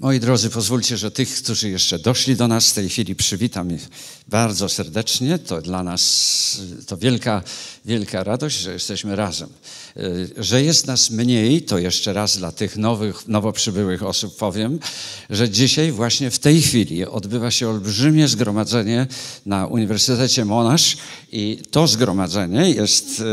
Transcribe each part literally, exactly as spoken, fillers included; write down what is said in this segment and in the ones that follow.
Moi drodzy, pozwólcie, że tych, którzy jeszcze doszli do nas w tej chwili, przywitam ich bardzo serdecznie. To dla nas to wielka, wielka radość, że jesteśmy razem. Że jest nas mniej, to jeszcze raz dla tych nowych, nowo przybyłych osób powiem, że dzisiaj właśnie w tej chwili odbywa się olbrzymie zgromadzenie na Uniwersytecie Monash i to zgromadzenie jest,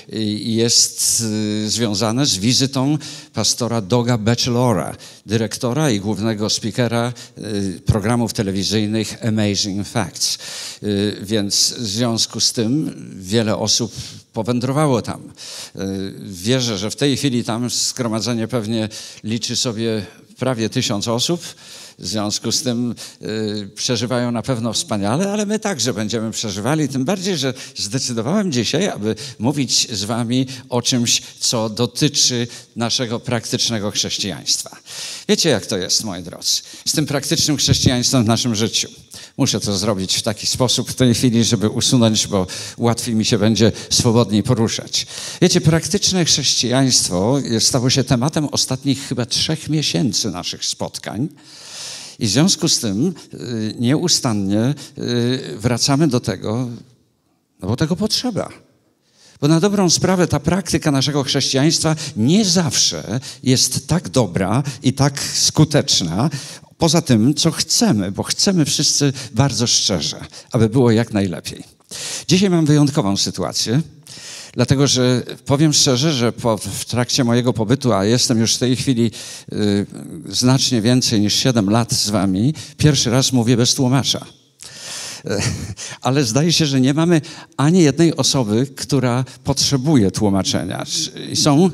jest związane z wizytą pastora Doga Batchelora, dyrektora i głównego speakera programów telewizyjnych Amazing Facts. Więc w związku z tym wiele osób powędrowało tam. Wierzę, że w tej chwili tam zgromadzenie pewnie liczy sobie prawie tysiąc osób. W związku z tym y, przeżywają na pewno wspaniale, ale my także będziemy przeżywali. Tym bardziej, że zdecydowałem dzisiaj, aby mówić z wami o czymś, co dotyczy naszego praktycznego chrześcijaństwa. Wiecie, jak to jest, moi drodzy, z tym praktycznym chrześcijaństwem w naszym życiu. Muszę to zrobić w taki sposób w tej chwili, żeby usunąć, bo łatwiej mi się będzie swobodniej poruszać. Wiecie, praktyczne chrześcijaństwo stało się tematem ostatnich chyba trzech miesięcy naszych spotkań. I w związku z tym y, nieustannie y, wracamy do tego, no bo tego potrzeba. Bo na dobrą sprawę ta praktyka naszego chrześcijaństwa nie zawsze jest tak dobra i tak skuteczna, poza tym, co chcemy, bo chcemy wszyscy bardzo szczerze, aby było jak najlepiej. Dzisiaj mam wyjątkową sytuację. Dlatego, że powiem szczerze, że po, w trakcie mojego pobytu, a jestem już w tej chwili y, znacznie więcej niż siedem lat z wami, pierwszy raz mówię bez tłumacza. Ale zdaje się, że nie mamy ani jednej osoby, która potrzebuje tłumaczenia. Są,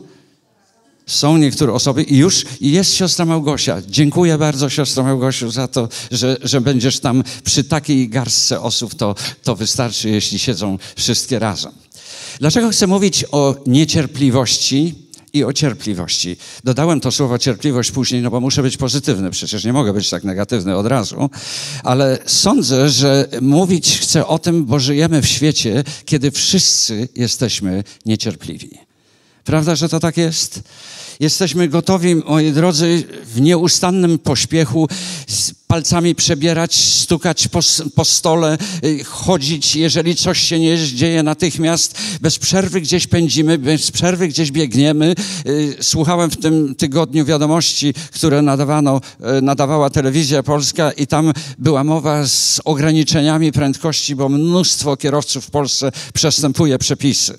są niektóre osoby i już jest siostra Małgosia. Dziękuję bardzo, siostro Małgosiu, za to, że, że będziesz tam przy takiej garstce osób. To, to wystarczy, jeśli siedzą wszystkie razem. Dlaczego chcę mówić o niecierpliwości i o cierpliwości? Dodałem to słowo cierpliwość później, no bo muszę być pozytywny, przecież nie mogę być tak negatywny od razu, ale sądzę, że mówić chcę o tym, bo żyjemy w świecie, kiedy wszyscy jesteśmy niecierpliwi. Prawda, że to tak jest? Jesteśmy gotowi, moi drodzy, w nieustannym pośpiechu z palcami przebierać, stukać po, po stole, chodzić, jeżeli coś się nie dzieje natychmiast. Bez przerwy gdzieś pędzimy, bez przerwy gdzieś biegniemy. Słuchałem w tym tygodniu wiadomości, które nadawano, nadawała telewizja polska i tam była mowa z ograniczeniami prędkości, bo mnóstwo kierowców w Polsce przestępuje przepisy.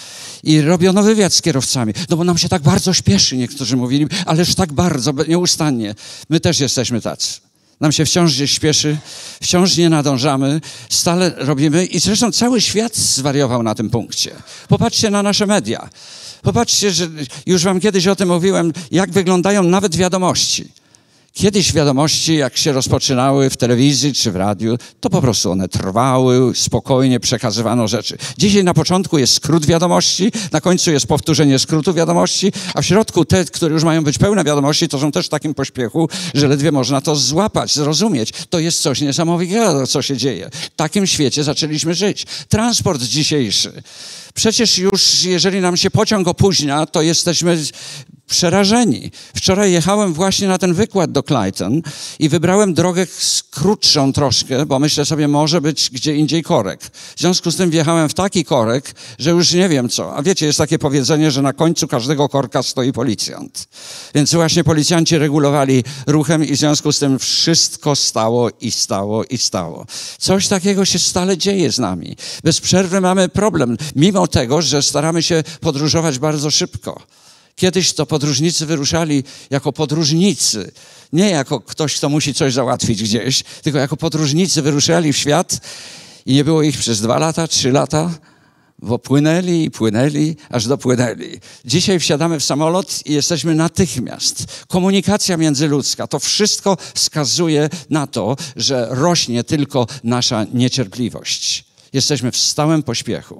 I robiono wywiad z kierowcami, no bo nam się tak bardzo śpieszy, niektórzy mówili, ależ tak bardzo, nieustannie. My też jesteśmy tacy. Nam się wciąż gdzieś śpieszy, wciąż nie nadążamy, stale robimy i zresztą cały świat zwariował na tym punkcie. Popatrzcie na nasze media. Popatrzcie, że już wam kiedyś o tym mówiłem, jak wyglądają nawet wiadomości. Kiedyś wiadomości, jak się rozpoczynały w telewizji czy w radiu, to po prostu one trwały, spokojnie przekazywano rzeczy. Dzisiaj na początku jest skrót wiadomości, na końcu jest powtórzenie skrótu wiadomości, a w środku te, które już mają być pełne wiadomości, to są też w takim pośpiechu, że ledwie można to złapać, zrozumieć. To jest coś niesamowitego, co się dzieje. W takim świecie zaczęliśmy żyć. Transport dzisiejszy. Przecież już, jeżeli nam się pociąg opóźnia, to jesteśmy przerażeni. Wczoraj jechałem właśnie na ten wykład do Clayton i wybrałem drogę krótszą troszkę, bo myślę sobie, może być gdzie indziej korek. W związku z tym wjechałem w taki korek, że już nie wiem co. A wiecie, jest takie powiedzenie, że na końcu każdego korka stoi policjant. Więc właśnie policjanci regulowali ruchem i w związku z tym wszystko stało i stało i stało. Coś takiego się stale dzieje z nami. Bez przerwy mamy problem, mimo tego, że staramy się podróżować bardzo szybko. Kiedyś to podróżnicy wyruszali jako podróżnicy, nie jako ktoś, kto musi coś załatwić gdzieś, tylko jako podróżnicy wyruszali w świat i nie było ich przez dwa lata, trzy lata, bo płynęli i płynęli, aż dopłynęli. Dzisiaj wsiadamy w samolot i jesteśmy natychmiast. Komunikacja międzyludzka, to wszystko wskazuje na to, że rośnie tylko nasza niecierpliwość. Jesteśmy w stałym pośpiechu.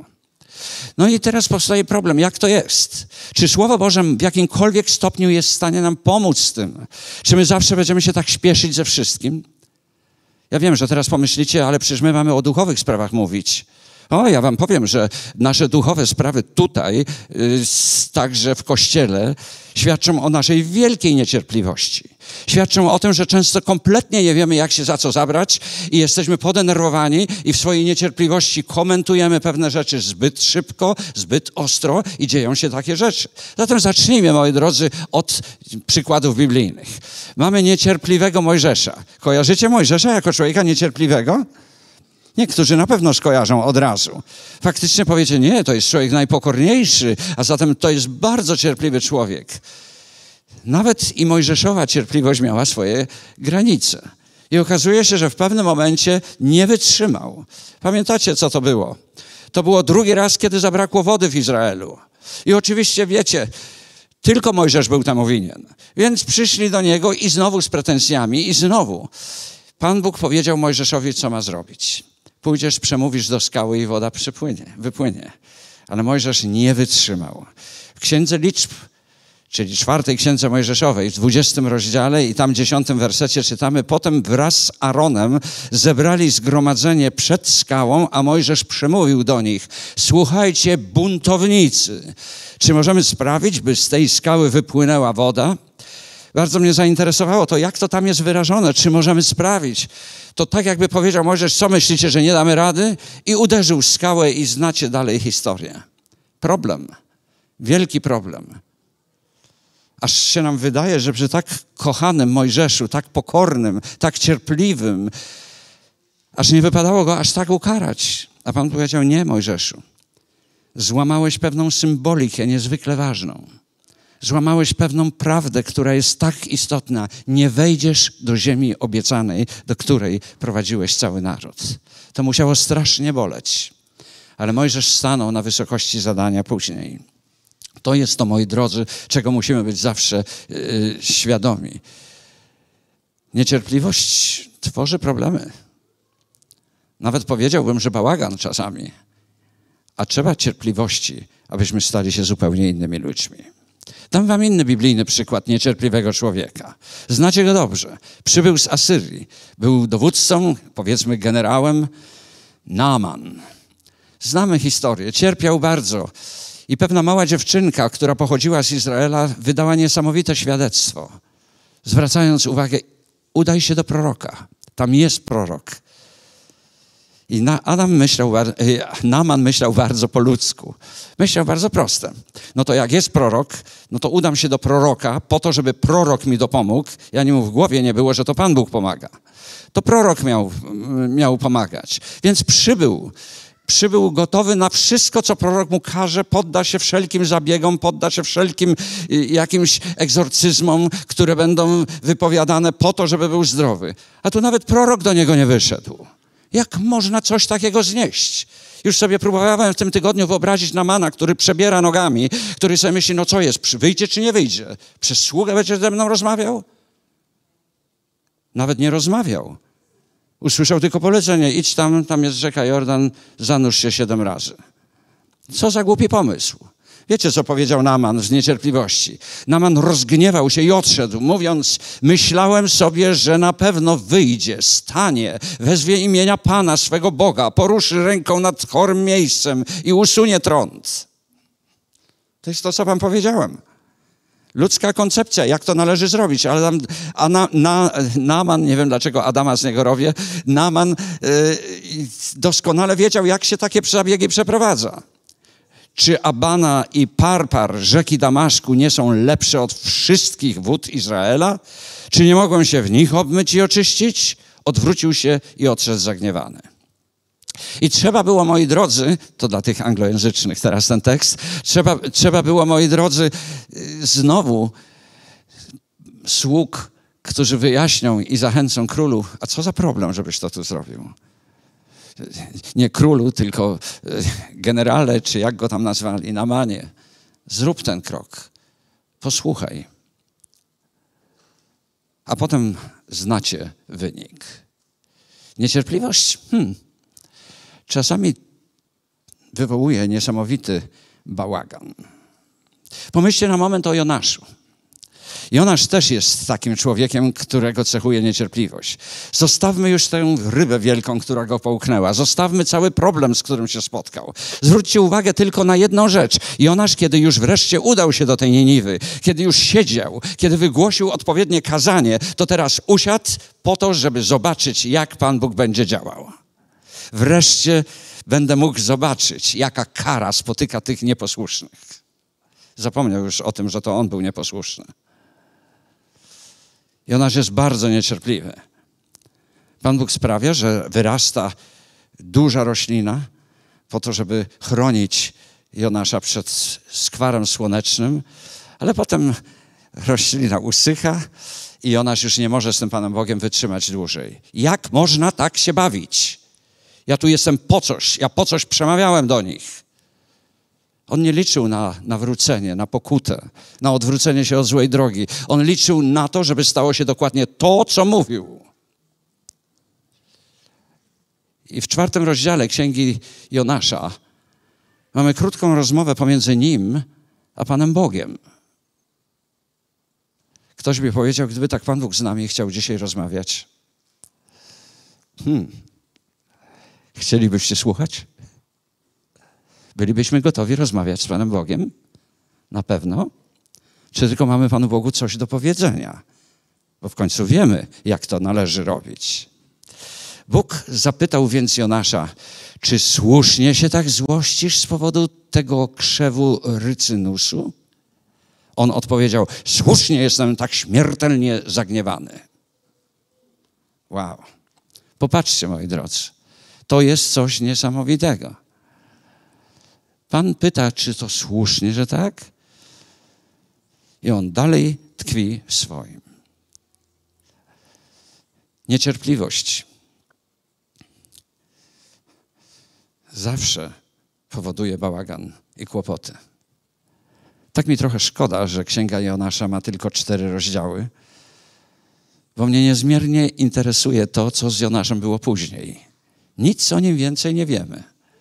No i teraz powstaje problem, jak to jest? Czy Słowo Boże w jakimkolwiek stopniu jest w stanie nam pomóc z tym? Czy my zawsze będziemy się tak śpieszyć ze wszystkim? Ja wiem, że teraz pomyślicie, ale przecież my mamy o duchowych sprawach mówić. O, ja wam powiem, że nasze duchowe sprawy tutaj, yy, także w Kościele, świadczą o naszej wielkiej niecierpliwości. Świadczą o tym, że często kompletnie nie wiemy, jak się za co zabrać i jesteśmy podenerwowani i w swojej niecierpliwości komentujemy pewne rzeczy zbyt szybko, zbyt ostro i dzieją się takie rzeczy. Zatem zacznijmy, moi drodzy, od przykładów biblijnych. Mamy niecierpliwego Mojżesza. Kojarzycie Mojżesza jako człowieka niecierpliwego? Niektórzy na pewno skojarzą od razu. Faktycznie powiecie, nie, to jest człowiek najpokorniejszy, a zatem to jest bardzo cierpliwy człowiek. Nawet i Mojżeszowa cierpliwość miała swoje granice. I okazuje się, że w pewnym momencie nie wytrzymał. Pamiętacie, co to było? To było drugi raz, kiedy zabrakło wody w Izraelu. I oczywiście wiecie, tylko Mojżesz był temu winien. Więc przyszli do niego i znowu z pretensjami i znowu Pan Bóg powiedział Mojżeszowi, co ma zrobić. Pójdziesz, przemówisz do skały i woda przypłynie, wypłynie. Ale Mojżesz nie wytrzymał. W Księdze Liczb, czyli czwartej Księdze Mojżeszowej, w dwudziestym rozdziale i tam dziesiątym wersecie czytamy, potem wraz z Aaronem zebrali zgromadzenie przed skałą, a Mojżesz przemówił do nich, słuchajcie, buntownicy, czy możemy sprawić, by z tej skały wypłynęła woda? Bardzo mnie zainteresowało to, jak to tam jest wyrażone, czy możemy sprawić. To tak jakby powiedział Mojżesz, co myślicie, że nie damy rady? I uderzył w skałę i znacie dalej historię. Problem, wielki problem. Aż się nam wydaje, że przy tak kochanym Mojżeszu, tak pokornym, tak cierpliwym, aż nie wypadało go aż tak ukarać. A Pan powiedział, nie Mojżeszu, złamałeś pewną symbolikę niezwykle ważną. Złamałeś pewną prawdę, która jest tak istotna. Nie wejdziesz do ziemi obiecanej, do której prowadziłeś cały naród. To musiało strasznie boleć. Ale Mojżesz stanął na wysokości zadania później. To jest to, moi drodzy, czego musimy być zawsze yy, świadomi. Niecierpliwość tworzy problemy. Nawet powiedziałbym, że bałagan czasami. A trzeba cierpliwości, abyśmy stali się zupełnie innymi ludźmi. Dam wam inny biblijny przykład niecierpliwego człowieka. Znacie go dobrze. Przybył z Asyrii. Był dowódcą, powiedzmy generałem, Naaman. Znamy historię. Cierpiał bardzo. I pewna mała dziewczynka, która pochodziła z Izraela, wydała niesamowite świadectwo. Zwracając uwagę, udaj się do proroka. Tam jest prorok. I Adam myślał, Naaman myślał bardzo po ludzku. Myślał bardzo proste. No to jak jest prorok, no to udam się do proroka po to, żeby prorok mi dopomógł. Ja mu w głowie nie było, że to Pan Bóg pomaga. To prorok miał, miał pomagać. Więc przybył. Przybył gotowy na wszystko, co prorok mu każe, podda się wszelkim zabiegom, podda się wszelkim jakimś egzorcyzmom, które będą wypowiadane po to, żeby był zdrowy. A tu nawet prorok do niego nie wyszedł. Jak można coś takiego znieść? Już sobie próbowałem w tym tygodniu wyobrazić Naamana, który przebiera nogami, który sobie myśli, no co jest, wyjdzie czy nie wyjdzie? Przez sługę będzie ze mną rozmawiał? Nawet nie rozmawiał. Usłyszał tylko polecenie, idź tam, tam jest rzeka Jordan, zanurz się siedem razy. Co za głupi pomysł. Wiecie, co powiedział Naaman z niecierpliwości? Naaman rozgniewał się i odszedł, mówiąc, myślałem sobie, że na pewno wyjdzie, stanie, wezwie imienia Pana, swego Boga, poruszy ręką nad chorym miejscem i usunie trąd. To jest to, co wam powiedziałem. Ludzka koncepcja, jak to należy zrobić, ale tam, a na, na, Naaman, nie wiem dlaczego Adama z niego robię, Naaman yy, doskonale wiedział, jak się takie zabiegi przeprowadza. Czy Abana i Parpar, rzeki Damaszku, nie są lepsze od wszystkich wód Izraela? Czy nie mogą się w nich obmyć i oczyścić? Odwrócił się i odszedł zagniewany. I trzeba było, moi drodzy, to dla tych anglojęzycznych teraz ten tekst, trzeba, trzeba było, moi drodzy, znowu sług, którzy wyjaśnią i zachęcą królu, a co za problem, żebyś to tu zrobił? Nie królu, tylko generale, czy jak go tam nazwali, Naamanie. Zrób ten krok. Posłuchaj. A potem znacie wynik. Niecierpliwość hmm, czasami wywołuje niesamowity bałagan. Pomyślcie na moment o Jonaszu. Jonasz też jest takim człowiekiem, którego cechuje niecierpliwość. Zostawmy już tę rybę wielką, która go połknęła. Zostawmy cały problem, z którym się spotkał. Zwróćcie uwagę tylko na jedną rzecz. Jonasz, kiedy już wreszcie udał się do tej Niniwy, kiedy już siedział, kiedy wygłosił odpowiednie kazanie, to teraz usiadł po to, żeby zobaczyć, jak Pan Bóg będzie działał. Wreszcie będę mógł zobaczyć, jaka kara spotyka tych nieposłusznych. Zapomniał już o tym, że to on był nieposłuszny. Jonasz jest bardzo niecierpliwy. Pan Bóg sprawia, że wyrasta duża roślina po to, żeby chronić Jonasza przed skwarem słonecznym, ale potem roślina usycha i Jonasz już nie może z tym Panem Bogiem wytrzymać dłużej. Jak można tak się bawić? Ja tu jestem po coś, ja po coś przemawiałem do nich. On nie liczył na nawrócenie, na pokutę, na odwrócenie się od złej drogi. On liczył na to, żeby stało się dokładnie to, co mówił. I w czwartym rozdziale Księgi Jonasza mamy krótką rozmowę pomiędzy nim a Panem Bogiem. Ktoś by powiedział, gdyby tak Pan Bóg z nami chciał dzisiaj rozmawiać. Hmm. Chcielibyście słuchać? Bylibyśmy gotowi rozmawiać z Panem Bogiem? Na pewno. Czy tylko mamy Panu Bogu coś do powiedzenia? Bo w końcu wiemy, jak to należy robić. Bóg zapytał więc Jonasza, czy słusznie się tak złościsz z powodu tego krzewu rycynusu? On odpowiedział, słusznie jestem tak śmiertelnie zagniewany. Wow. Popatrzcie, moi drodzy. To jest coś niesamowitego. Pan pyta, czy to słusznie, że tak? I on dalej tkwi w swoim. Niecierpliwość zawsze powoduje bałagan i kłopoty. Tak mi trochę szkoda, że Księga Jonasza ma tylko cztery rozdziały, bo mnie niezmiernie interesuje to, co z Jonaszem było później. Nic o nim więcej nie wiemy.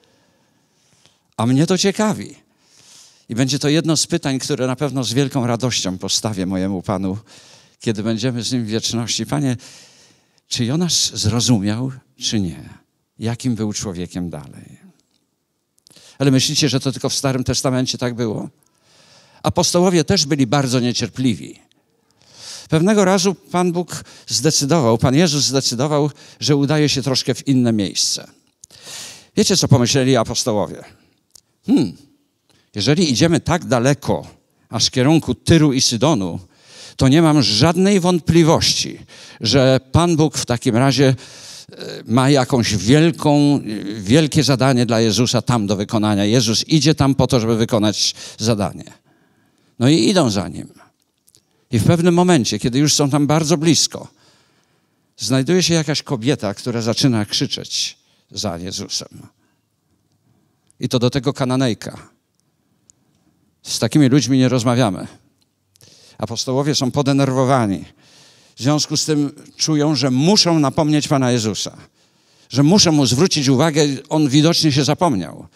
A mnie to ciekawi. I będzie to jedno z pytań, które na pewno z wielką radością postawię mojemu Panu, kiedy będziemy z Nim w wieczności. Panie, czy Jonasz zrozumiał, czy nie? Jakim był człowiekiem dalej? Ale myślicie, że to tylko w Starym Testamencie tak było? Apostołowie też byli bardzo niecierpliwi. Pewnego razu Pan Bóg zdecydował, Pan Jezus zdecydował, że udaje się troszkę w inne miejsce. Wiecie, co pomyśleli apostołowie? Hmm, jeżeli idziemy tak daleko, aż w kierunku Tyru i Sydonu, to nie mam żadnej wątpliwości, że Pan Bóg w takim razie ma jakąś wielką, wielkie zadanie dla Jezusa tam do wykonania. Jezus idzie tam po to, żeby wykonać zadanie. No i idą za Nim. I w pewnym momencie, kiedy już są tam bardzo blisko, znajduje się jakaś kobieta, która zaczyna krzyczeć za Jezusem. I to do tego Kananejka. Z takimi ludźmi nie rozmawiamy. Apostołowie są podenerwowani. W związku z tym czują, że muszą napomnieć Pana Jezusa. Że muszą Mu zwrócić uwagę. On widocznie się zapomniał.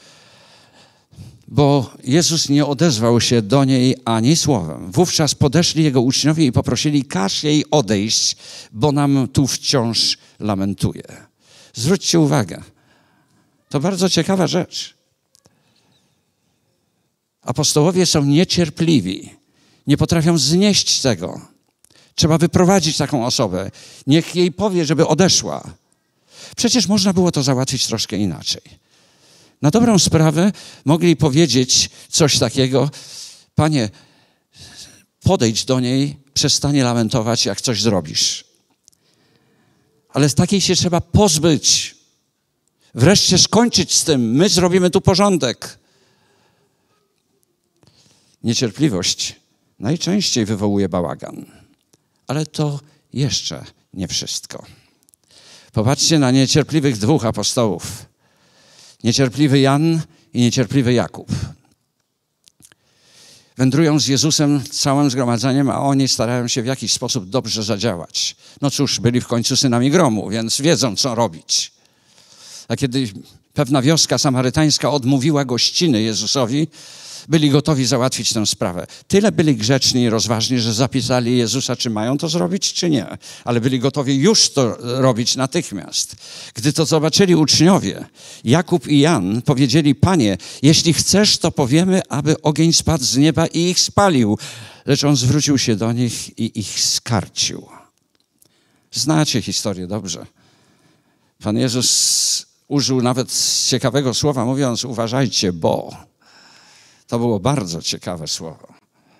Bo Jezus nie odezwał się do niej ani słowem. Wówczas podeszli Jego uczniowie i poprosili, każ jej odejść, bo nam tu wciąż lamentuje. Zwróćcie uwagę. To bardzo ciekawa rzecz. Apostołowie są niecierpliwi. Nie potrafią znieść tego. Trzeba wyprowadzić taką osobę. Niech jej powie, żeby odeszła. Przecież można było to załatwić troszkę inaczej. Na dobrą sprawę mogli powiedzieć coś takiego. Panie, podejdź do niej, przestanie lamentować, jak coś zrobisz. Ale z takiej się trzeba pozbyć. Wreszcie skończyć z tym. My zrobimy tu porządek. Niecierpliwość najczęściej wywołuje bałagan. Ale to jeszcze nie wszystko. Popatrzcie na niecierpliwych dwóch apostołów. Niecierpliwy Jan i niecierpliwy Jakub. Wędrują z Jezusem całym zgromadzeniem, a oni starają się w jakiś sposób dobrze zadziałać. No cóż, byli w końcu synami gromu, więc wiedzą, co robić. A kiedy Pewna wioska samarytańska odmówiła gościny Jezusowi. Byli gotowi załatwić tę sprawę. Tyle byli grzeczni i rozważni, że zapisali Jezusa, czy mają to zrobić, czy nie. Ale byli gotowi już to robić natychmiast. Gdy to zobaczyli uczniowie, Jakub i Jan powiedzieli: Panie, jeśli chcesz, to powiemy, aby ogień spadł z nieba i ich spalił. Lecz on zwrócił się do nich i ich skarcił. Znacie historię dobrze. Pan Jezus użył nawet ciekawego słowa, mówiąc: uważajcie, bo... To było bardzo ciekawe słowo.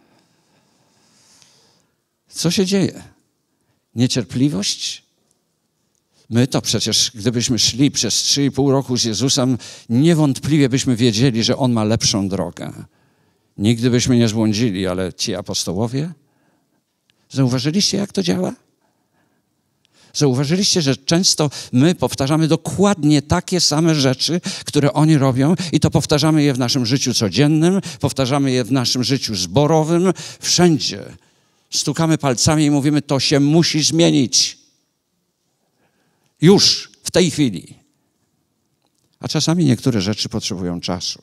Co się dzieje? Niecierpliwość? My to przecież, gdybyśmy szli przez trzy i pół roku z Jezusem, niewątpliwie byśmy wiedzieli, że On ma lepszą drogę. Nigdy byśmy nie zbłądzili, ale ci apostołowie? Zauważyliście, jak to działa? Zauważyliście, że często my powtarzamy dokładnie takie same rzeczy, które oni robią, i to powtarzamy je w naszym życiu codziennym, powtarzamy je w naszym życiu zborowym, wszędzie. Stukamy palcami i mówimy: to się musi zmienić. Już, w tej chwili. A czasami niektóre rzeczy potrzebują czasu.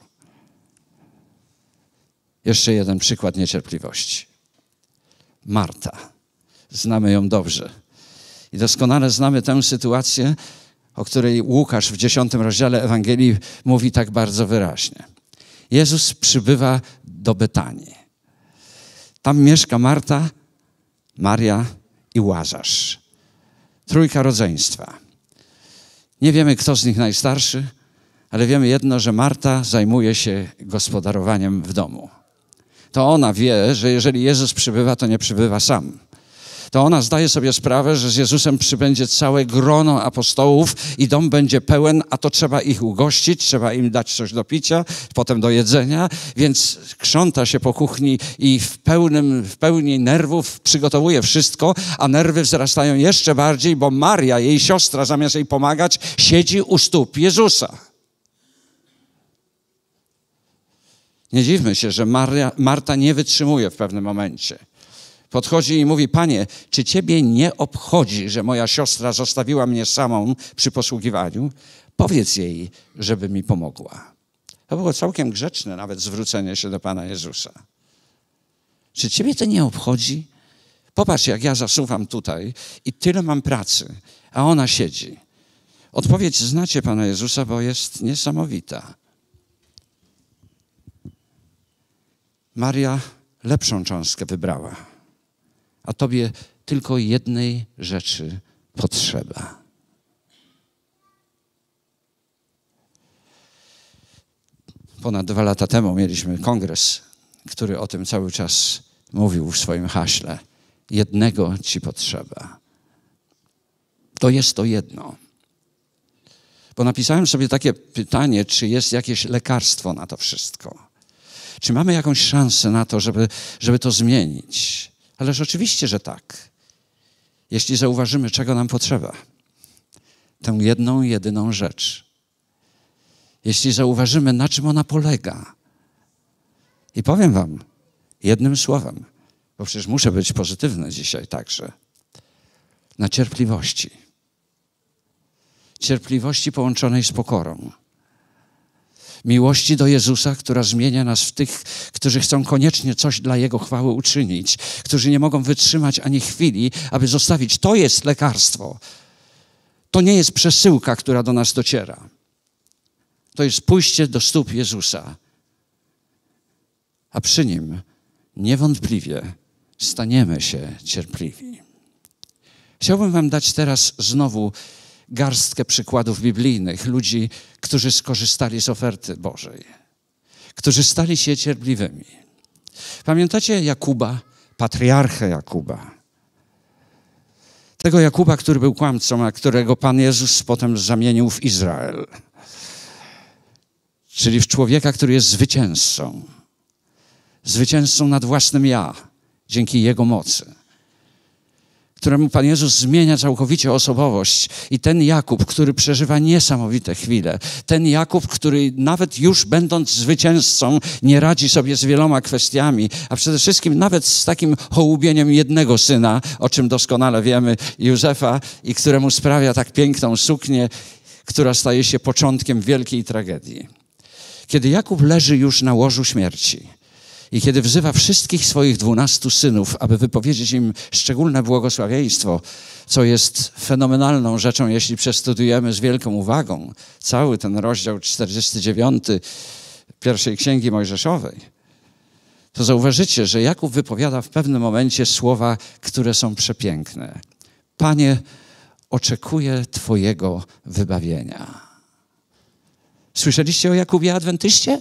Jeszcze jeden przykład niecierpliwości. Marta. Znamy ją dobrze. I doskonale znamy tę sytuację, o której Łukasz w dziesiątym rozdziale Ewangelii mówi tak bardzo wyraźnie. Jezus przybywa do Betanii. Tam mieszka Marta, Maria i Łazarz. Trójka rodzeństwa. Nie wiemy, kto z nich najstarszy, ale wiemy jedno, że Marta zajmuje się gospodarowaniem w domu. To ona wie, że jeżeli Jezus przybywa, to nie przybywa sam. To ona zdaje sobie sprawę, że z Jezusem przybędzie całe grono apostołów i dom będzie pełen, a to trzeba ich ugościć, trzeba im dać coś do picia, potem do jedzenia, więc krząta się po kuchni i w, pełnym, w pełni nerwów przygotowuje wszystko, a nerwy wzrastają jeszcze bardziej, bo Maria, jej siostra, zamiast jej pomagać, siedzi u stóp Jezusa. Nie dziwmy się, że Maria, Marta nie wytrzymuje w pewnym momencie. Podchodzi i mówi: Panie, czy Ciebie nie obchodzi, że moja siostra zostawiła mnie samą przy posługiwaniu? Powiedz jej, żeby mi pomogła. To było całkiem grzeczne nawet zwrócenie się do Pana Jezusa. Czy Ciebie to nie obchodzi? Popatrz, jak ja zasuwam tutaj i tyle mam pracy, a ona siedzi. Odpowiedź znacie Pana Jezusa, bo jest niesamowita. Maria lepszą cząstkę wybrała, a Tobie tylko jednej rzeczy potrzeba. Ponad dwa lata temu mieliśmy kongres, który o tym cały czas mówił w swoim haśle. Jednego Ci potrzeba. To jest to jedno. Bo napisałem sobie takie pytanie, czy jest jakieś lekarstwo na to wszystko. Czy mamy jakąś szansę na to, żeby, żeby to zmienić? Ależ oczywiście, że tak. Jeśli zauważymy, czego nam potrzeba. Tę jedną, jedyną rzecz. Jeśli zauważymy, na czym ona polega. I powiem wam jednym słowem, bo przecież muszę być pozytywny dzisiaj także. Na cierpliwości. Cierpliwości połączonej z pokorą. Miłości do Jezusa, która zmienia nas w tych, którzy chcą koniecznie coś dla Jego chwały uczynić, którzy nie mogą wytrzymać ani chwili, aby zostawić. To jest lekarstwo. To nie jest przesyłka, która do nas dociera. To jest pójście do stóp Jezusa. A przy Nim niewątpliwie staniemy się cierpliwi. Chciałbym wam dać teraz znowu garstkę przykładów biblijnych, ludzi, którzy skorzystali z oferty Bożej, którzy stali się cierpliwymi. Pamiętacie Jakuba, patriarchę Jakuba? Tego Jakuba, który był kłamcą, a którego Pan Jezus potem zamienił w Izrael. Czyli w człowieka, który jest zwycięzcą. Zwycięzcą nad własnym ja, dzięki Jego mocy. Któremu Pan Jezus zmienia całkowicie osobowość. I ten Jakub, który przeżywa niesamowite chwile, ten Jakub, który nawet już będąc zwycięzcą nie radzi sobie z wieloma kwestiami, a przede wszystkim nawet z takim hołubieniem jednego syna, o czym doskonale wiemy, Józefa, i któremu sprawia tak piękną suknię, która staje się początkiem wielkiej tragedii. Kiedy Jakub leży już na łożu śmierci i kiedy wzywa wszystkich swoich dwunastu synów, aby wypowiedzieć im szczególne błogosławieństwo, co jest fenomenalną rzeczą, jeśli przestudiujemy z wielką uwagą cały ten rozdział czterdziesty dziewiąty pierwszej Księgi Mojżeszowej, to zauważycie, że Jakub wypowiada w pewnym momencie słowa, które są przepiękne. Panie, oczekuję Twojego wybawienia. Słyszeliście o Jakubie Adwentyście?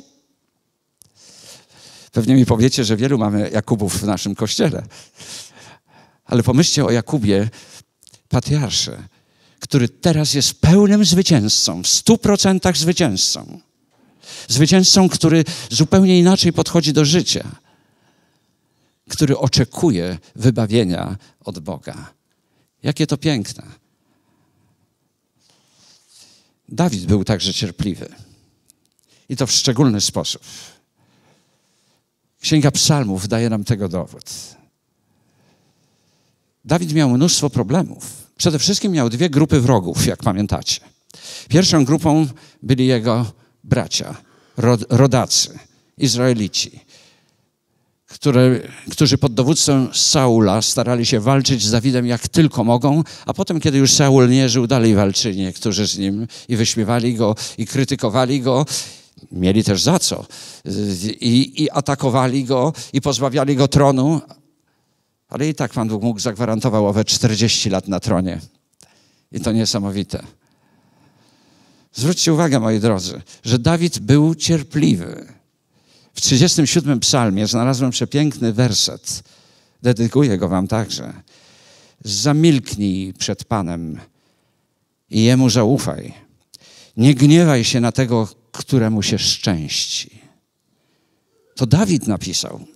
Pewnie mi powiecie, że wielu mamy Jakubów w naszym kościele. Ale pomyślcie o Jakubie, patriarsze, który teraz jest pełnym zwycięzcą, w stu procentach zwycięzcą. Zwycięzcą, który zupełnie inaczej podchodzi do życia, który oczekuje wybawienia od Boga. Jakie to piękne. Dawid był także cierpliwy. I to w szczególny sposób. Księga Psalmów daje nam tego dowód. Dawid miał mnóstwo problemów. Przede wszystkim miał dwie grupy wrogów, jak pamiętacie. Pierwszą grupą byli jego bracia, rodacy, Izraelici, które, którzy pod dowództwem Saula starali się walczyć z Dawidem jak tylko mogą, a potem, kiedy już Saul nie żył, dalej walczyli niektórzy z nim i wyśmiewali go i krytykowali go. Mieli też za co. I, i atakowali go i pozbawiali go tronu, ale i tak Pan Bóg mógł zagwarantował owe czterdzieści lat na tronie. I to niesamowite. Zwróćcie uwagę, moi drodzy, że Dawid był cierpliwy. W trzydziestym siódmym psalmie znalazłem przepiękny werset. Dedykuję go wam także. Zamilknij przed Panem i Jemu zaufaj. Nie gniewaj się na tego, któremu się szczęści. To Dawid napisał.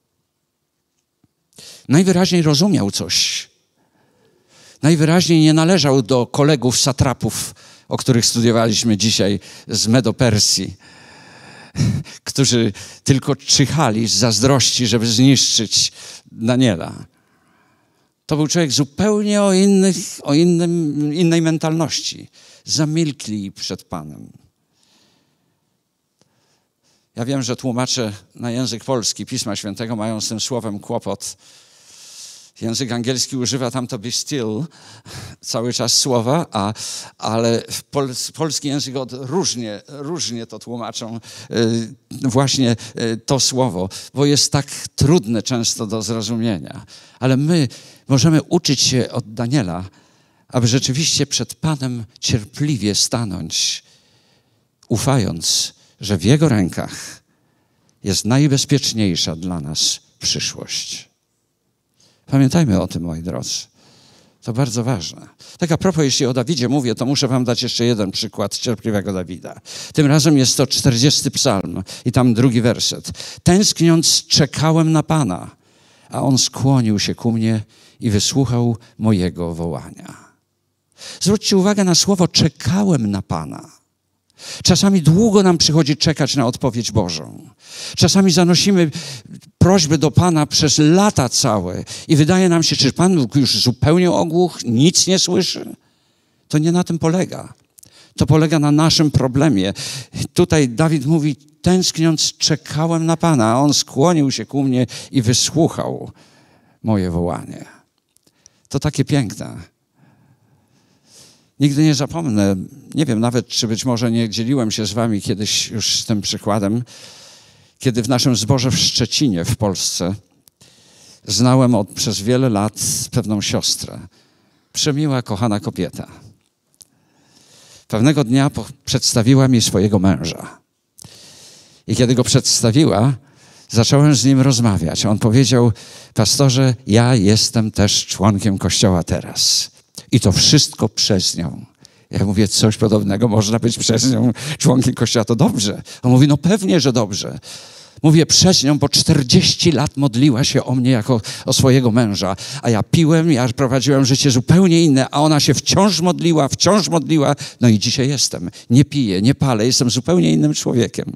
Najwyraźniej rozumiał coś. Najwyraźniej nie należał do kolegów satrapów, o których studiowaliśmy dzisiaj z Medo-Persji, którzy tylko czyhali z zazdrości, żeby zniszczyć Daniela. To był człowiek zupełnie o, innych, o innym, innej mentalności. Zamilkli przed Panem. Ja wiem, że tłumacze na język polski Pisma Świętego mają z tym słowem kłopot. Język angielski używa tam to be still, cały czas słowa, a, ale w pol, polski język od, różnie, różnie to tłumaczą y, właśnie y, to słowo, bo jest tak trudne często do zrozumienia. Ale my możemy uczyć się od Daniela, aby rzeczywiście przed Panem cierpliwie stanąć, ufając, że w Jego rękach jest najbezpieczniejsza dla nas przyszłość. Pamiętajmy o tym, moi drodzy. To bardzo ważne. Tak a propos, jeśli o Dawidzie mówię, to muszę wam dać jeszcze jeden przykład cierpliwego Dawida. Tym razem jest to czterdziesty psalm i tam drugi werset. Tęskniąc czekałem na Pana, a On skłonił się ku mnie i wysłuchał mojego wołania. Zwróćcie uwagę na słowo czekałem na Pana. Czasami długo nam przychodzi czekać na odpowiedź Bożą. Czasami zanosimy prośby do Pana przez lata całe i wydaje nam się, czy Pan Bóg już zupełnie ogłuch, nic nie słyszy. To nie na tym polega. To polega na naszym problemie. Tutaj Dawid mówi, tęskniąc czekałem na Pana, a On skłonił się ku mnie i wysłuchał moje wołanie. To takie piękne. Nigdy nie zapomnę, nie wiem nawet, czy być może nie dzieliłem się z wami kiedyś już z tym przykładem, kiedy w naszym zborze w Szczecinie w Polsce znałem od, przez wiele lat pewną siostrę. Przemiła, kochana kobieta. Pewnego dnia po, przedstawiła mi swojego męża. I kiedy go przedstawiła, zacząłem z nim rozmawiać. On powiedział, pastorze, ja jestem też członkiem Kościoła teraz. I to wszystko przez nią. Ja mówię, coś podobnego można być przez nią członkiem Kościoła. To dobrze. On mówi, no pewnie, że dobrze. Mówię, przez nią, bo czterdzieści lat modliła się o mnie jako o swojego męża. A ja piłem, ja prowadziłem życie zupełnie inne, a ona się wciąż modliła, wciąż modliła. No i dzisiaj jestem. Nie piję, nie palę, jestem zupełnie innym człowiekiem.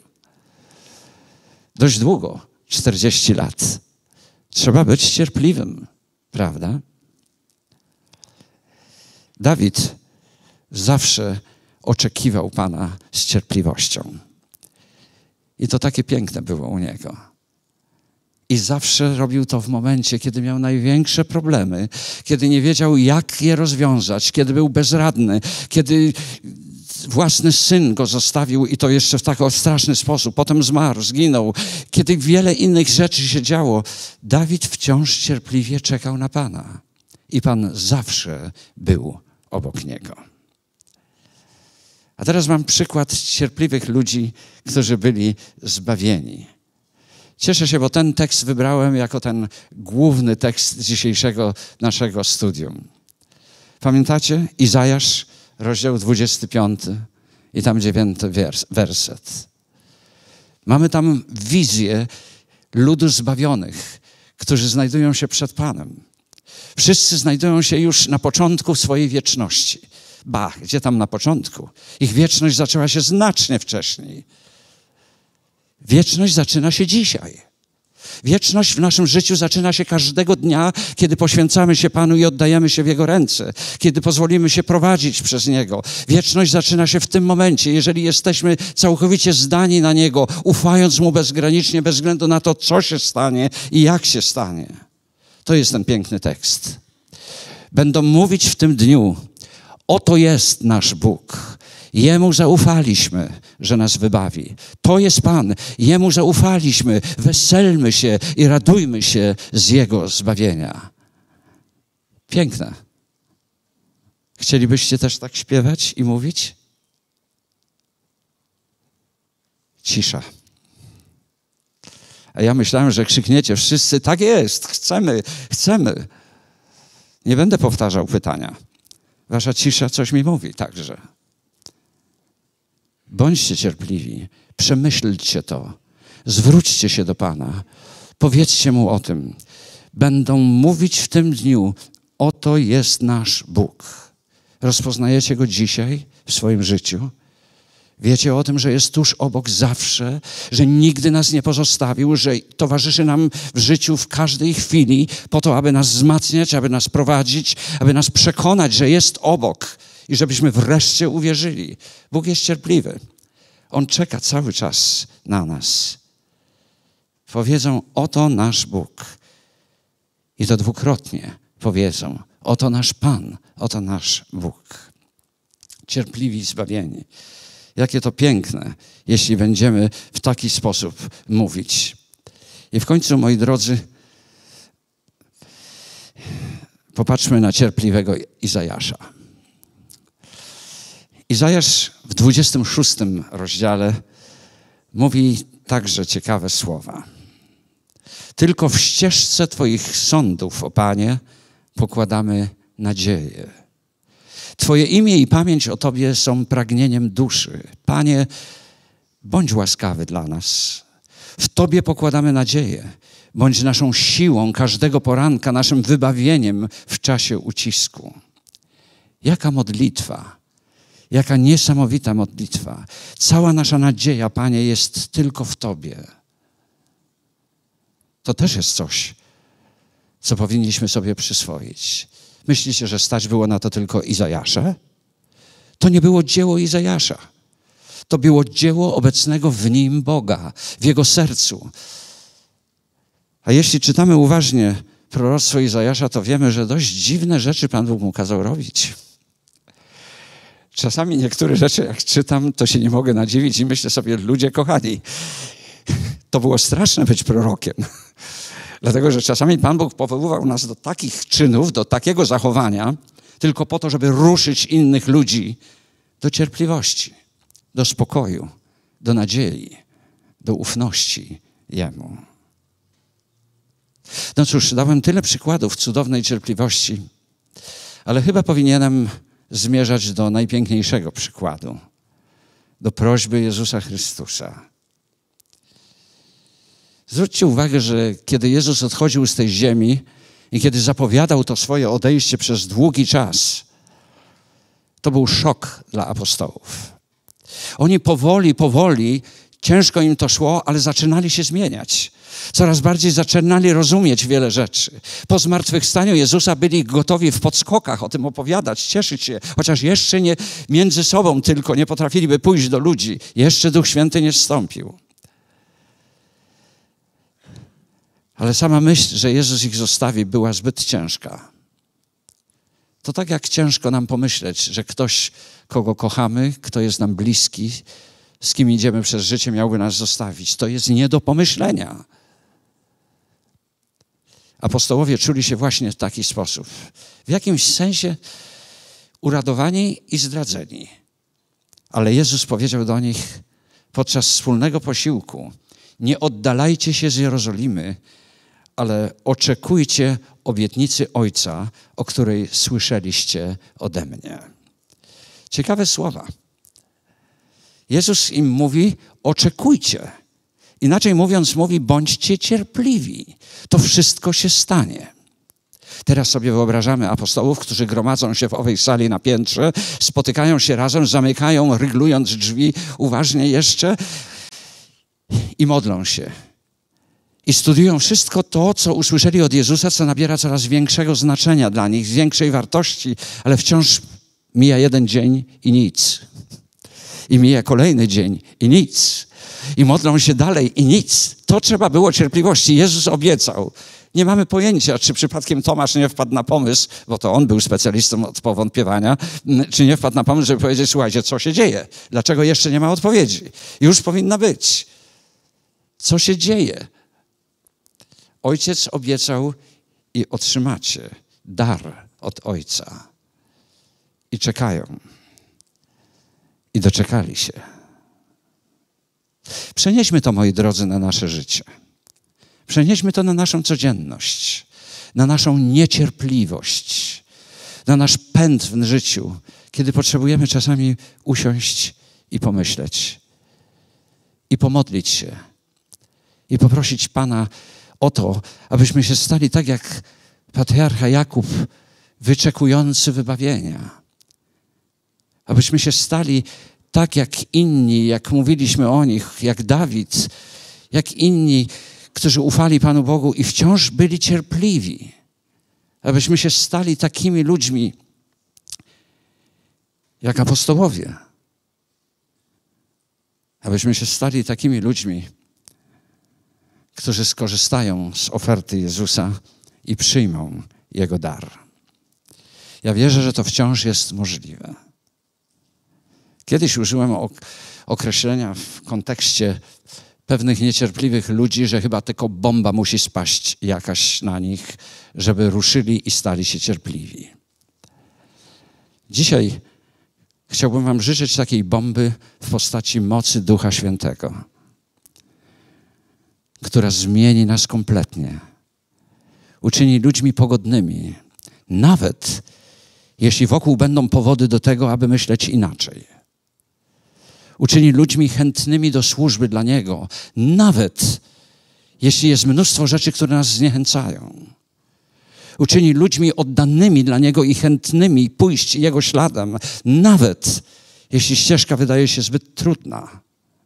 Dość długo, czterdzieści lat. Trzeba być cierpliwym, prawda? Dawid zawsze oczekiwał Pana z cierpliwością. I to takie piękne było u niego. I zawsze robił to w momencie, kiedy miał największe problemy, kiedy nie wiedział, jak je rozwiązać, kiedy był bezradny, kiedy własny syn go zostawił i to jeszcze w taki straszny sposób. Potem zmarł, zginął. Kiedy wiele innych rzeczy się działo, Dawid wciąż cierpliwie czekał na Pana. I Pan zawsze był obok niego. A teraz mam przykład cierpliwych ludzi, którzy byli zbawieni. Cieszę się, bo ten tekst wybrałem jako ten główny tekst dzisiejszego naszego studium. Pamiętacie? Izajasz, rozdział dwudziesty piąty i tam dziewiąty wers, werset. Mamy tam wizję ludu zbawionych, którzy znajdują się przed Panem. Wszyscy znajdują się już na początku swojej wieczności. Ba, gdzie tam na początku? Ich wieczność zaczęła się znacznie wcześniej. Wieczność zaczyna się dzisiaj. Wieczność w naszym życiu zaczyna się każdego dnia, kiedy poświęcamy się Panu i oddajemy się w Jego ręce, kiedy pozwolimy się prowadzić przez Niego. Wieczność zaczyna się w tym momencie, jeżeli jesteśmy całkowicie zdani na Niego, ufając Mu bezgranicznie, bez względu na to, co się stanie i jak się stanie. To jest ten piękny tekst. Będą mówić w tym dniu: oto jest nasz Bóg. Jemu zaufaliśmy, że nas wybawi. To jest Pan. Jemu zaufaliśmy. Weselmy się i radujmy się z Jego zbawienia. Piękne. Chcielibyście też tak śpiewać i mówić? Cisza. A ja myślałem, że krzykniecie wszyscy: tak jest, chcemy, chcemy. Nie będę powtarzał pytania. Wasza cisza coś mi mówi także. Bądźcie cierpliwi, przemyślcie to, zwróćcie się do Pana, powiedzcie Mu o tym. Będą mówić w tym dniu: oto jest nasz Bóg. Rozpoznajecie Go dzisiaj w swoim życiu? Wiecie o tym, że jest tuż obok zawsze, że nigdy nas nie pozostawił, że towarzyszy nam w życiu w każdej chwili po to, aby nas wzmacniać, aby nas prowadzić, aby nas przekonać, że jest obok i żebyśmy wreszcie uwierzyli. Bóg jest cierpliwy. On czeka cały czas na nas. Powiedzą: oto nasz Bóg. I to dwukrotnie powiedzą: oto nasz Pan, oto nasz Bóg. Cierpliwi, zbawieni. Jakie to piękne, jeśli będziemy w taki sposób mówić. I w końcu, moi drodzy, popatrzmy na cierpliwego Izajasza. Izajasz w dwudziestym szóstym rozdziale mówi także ciekawe słowa. Tylko w ścieżce Twoich sądów, o Panie, pokładamy nadzieję. Twoje imię i pamięć o Tobie są pragnieniem duszy. Panie, bądź łaskawy dla nas. W Tobie pokładamy nadzieję. Bądź naszą siłą każdego poranka, naszym wybawieniem w czasie ucisku. Jaka modlitwa, jaka niesamowita modlitwa. Cała nasza nadzieja, Panie, jest tylko w Tobie. To też jest coś, co powinniśmy sobie przyswoić. Myślicie, że stać było na to tylko Izajasza? To nie było dzieło Izajasza. To było dzieło obecnego w nim Boga, w jego sercu. A jeśli czytamy uważnie proroctwo Izajasza, to wiemy, że dość dziwne rzeczy Pan Bóg mu kazał robić. Czasami niektóre rzeczy, jak czytam, to się nie mogę nadziwić i myślę sobie: ludzie kochani, to było straszne być prorokiem. Dlatego, że czasami Pan Bóg powoływał nas do takich czynów, do takiego zachowania, tylko po to, żeby ruszyć innych ludzi do cierpliwości, do spokoju, do nadziei, do ufności Jemu. No cóż, dałem tyle przykładów cudownej cierpliwości, ale chyba powinienem zmierzać do najpiękniejszego przykładu, do prośby Jezusa Chrystusa. Zwróćcie uwagę, że kiedy Jezus odchodził z tej ziemi i kiedy zapowiadał to swoje odejście przez długi czas, to był szok dla apostołów. Oni powoli, powoli, ciężko im to szło, ale zaczynali się zmieniać. Coraz bardziej zaczynali rozumieć wiele rzeczy. Po zmartwychwstaniu Jezusa byli gotowi w podskokach o tym opowiadać, cieszyć się, chociaż jeszcze nie między sobą tylko nie potrafiliby pójść do ludzi. Jeszcze Duch Święty nie zstąpił. Ale sama myśl, że Jezus ich zostawi, była zbyt ciężka. To tak jak ciężko nam pomyśleć, że ktoś, kogo kochamy, kto jest nam bliski, z kim idziemy przez życie, miałby nas zostawić. To jest nie do pomyślenia. Apostołowie czuli się właśnie w taki sposób. W jakimś sensie uradowani i zdradzeni. Ale Jezus powiedział do nich podczas wspólnego posiłku: nie oddalajcie się z Jerozolimy, ale oczekujcie obietnicy Ojca, o której słyszeliście ode mnie. Ciekawe słowa. Jezus im mówi: oczekujcie. Inaczej mówiąc, mówi: bądźcie cierpliwi. To wszystko się stanie. Teraz sobie wyobrażamy apostołów, którzy gromadzą się w owej sali na piętrze, spotykają się razem, zamykają, ryglując drzwi uważnie jeszcze i modlą się. I studiują wszystko to, co usłyszeli od Jezusa, co nabiera coraz większego znaczenia dla nich, większej wartości, ale wciąż mija jeden dzień i nic. I mija kolejny dzień i nic. I modlą się dalej i nic. To trzeba było cierpliwości. Jezus obiecał. Nie mamy pojęcia, czy przypadkiem Tomasz nie wpadł na pomysł, bo to on był specjalistą od powątpiewania, czy nie wpadł na pomysł, żeby powiedzieć: słuchajcie, co się dzieje? Dlaczego jeszcze nie ma odpowiedzi? Już powinna być. Co się dzieje? Ojciec obiecał i otrzymacie dar od Ojca. I czekają. I doczekali się. Przenieśmy to, moi drodzy, na nasze życie. Przenieśmy to na naszą codzienność, na naszą niecierpliwość, na nasz pęd w życiu, kiedy potrzebujemy czasami usiąść i pomyśleć, i pomodlić się, i poprosić Pana o to, abyśmy się stali tak jak patriarcha Jakub, wyczekujący wybawienia. Abyśmy się stali tak jak inni, jak mówiliśmy o nich, jak Dawid, jak inni, którzy ufali Panu Bogu i wciąż byli cierpliwi. Abyśmy się stali takimi ludźmi, jak apostołowie. Abyśmy się stali takimi ludźmi, którzy skorzystają z oferty Jezusa i przyjmą Jego dar. Ja wierzę, że to wciąż jest możliwe. Kiedyś użyłem określenia w kontekście pewnych niecierpliwych ludzi, że chyba tylko bomba musi spaść jakaś na nich, żeby ruszyli i stali się cierpliwi. Dzisiaj chciałbym wam życzyć takiej bomby w postaci mocy Ducha Świętego, która zmieni nas kompletnie, uczyni ludźmi pogodnymi, nawet jeśli wokół będą powody do tego, aby myśleć inaczej. Uczyni ludźmi chętnymi do służby dla Niego, nawet jeśli jest mnóstwo rzeczy, które nas zniechęcają. Uczyni ludźmi oddanymi dla Niego i chętnymi pójść Jego śladem, nawet jeśli ścieżka wydaje się zbyt trudna.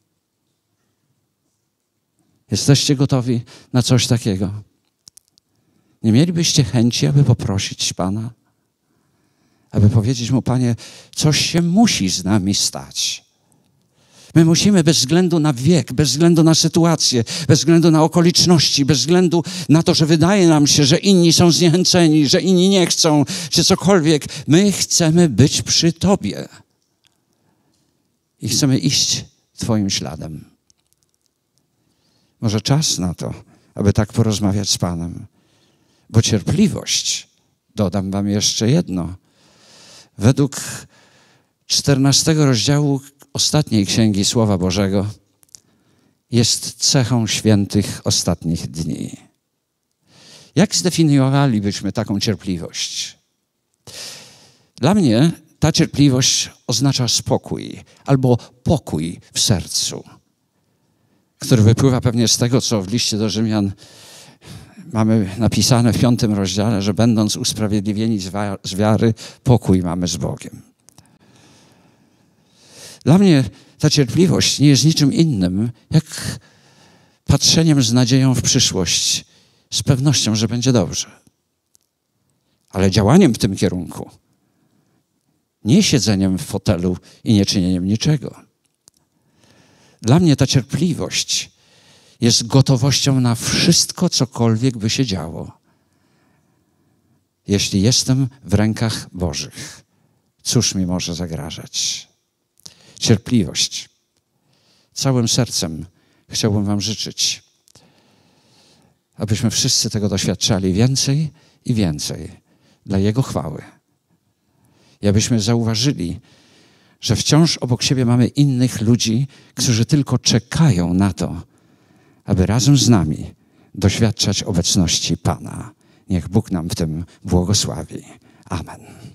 Jesteście gotowi na coś takiego? Nie mielibyście chęci, aby poprosić Pana? Aby powiedzieć Mu: Panie, coś się musi z nami stać. My musimy bez względu na wiek, bez względu na sytuację, bez względu na okoliczności, bez względu na to, że wydaje nam się, że inni są zniechęceni, że inni nie chcą, czy cokolwiek. My chcemy być przy Tobie. I chcemy iść Twoim śladem. Może czas na to, aby tak porozmawiać z Panem. Bo cierpliwość, dodam wam jeszcze jedno, według czternastego rozdziału ostatniej Księgi Słowa Bożego jest cechą świętych ostatnich dni. Jak zdefiniowalibyśmy taką cierpliwość? Dla mnie ta cierpliwość oznacza spokój albo pokój w sercu, który wypływa pewnie z tego, co w liście do Rzymian mamy napisane w piątym rozdziale, że będąc usprawiedliwieni z wiary, pokój mamy z Bogiem. Dla mnie ta cierpliwość nie jest niczym innym, jak patrzeniem z nadzieją w przyszłość, z pewnością, że będzie dobrze. Ale działaniem w tym kierunku, nie siedzeniem w fotelu i nie czynieniem niczego. Dla mnie ta cierpliwość jest gotowością na wszystko, cokolwiek by się działo. Jeśli jestem w rękach Bożych, cóż mi może zagrażać? Cierpliwość. Całym sercem chciałbym wam życzyć, abyśmy wszyscy tego doświadczali więcej i więcej dla Jego chwały. I abyśmy zauważyli, że wciąż obok siebie mamy innych ludzi, którzy tylko czekają na to, aby razem z nami doświadczać obecności Pana. Niech Bóg nam w tym błogosławi. Amen.